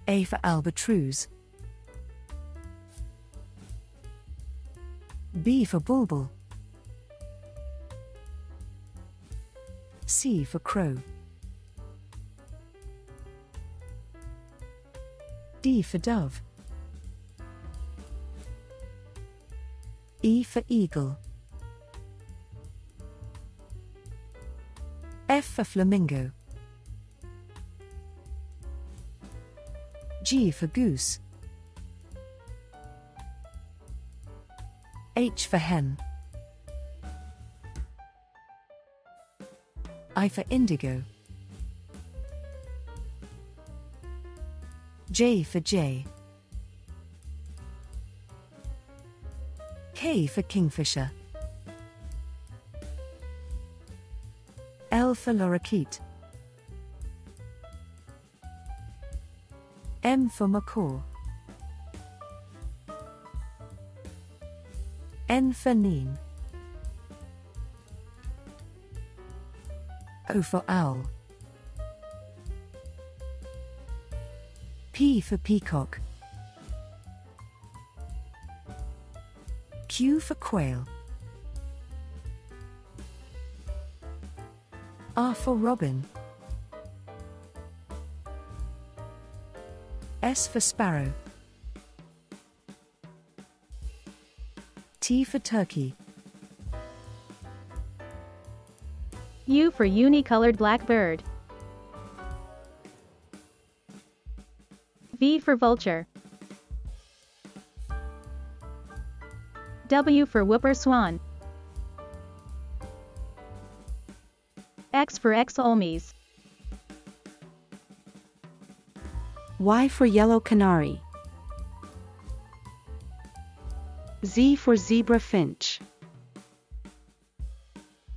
A for albatross. B for bulbul. C for crow. D for dove. E for eagle. F for flamingo. G for goose. H for hen. I for indigo. J for jay. K for kingfisher. L for lorikeet. M for macaw. N for nean. O for owl. P for peacock. Q for quail. R for robin. S for sparrow. T for turkey. U for unicolored blackbird. V for vulture. W for whooper swan. X for Xolmes. Y for yellow canary. Z for zebra finch.